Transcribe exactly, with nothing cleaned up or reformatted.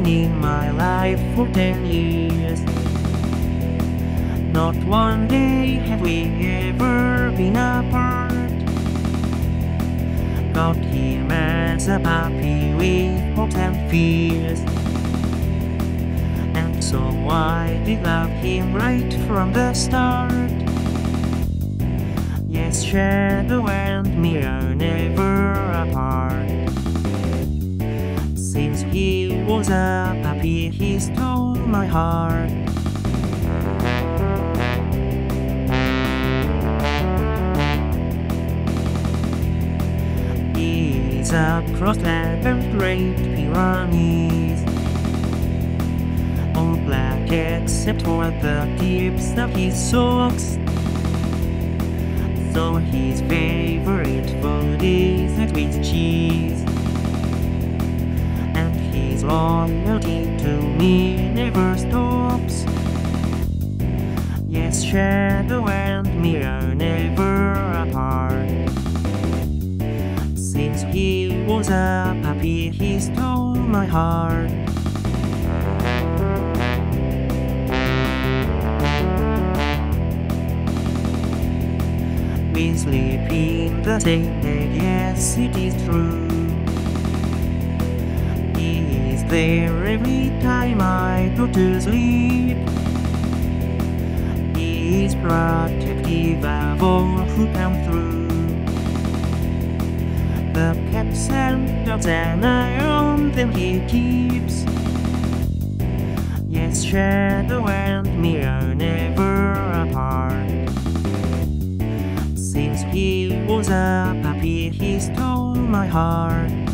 been in my life for ten years. Not one day have we ever been apart. Got him as a puppy with hopes and fears, and so I did love him right from the start. Yes, shadow and me are never apart. Since he was a puppy, he stole my heart. He's across land and great Pyrenees, all black except for the tips of his socks. So his favorite food is eggs with cheese, and his loyalty to me never stops. Yes, shadow and me are never apart. Since he was a puppy, he stole my heart. We sleep in the same bed, yes, it is true. He is there every time I go to sleep. He is protective of all who come through. The cats and dogs and I own them he keeps. Yes, shadow and me are never apart. Since he was a puppy, he stole my heart.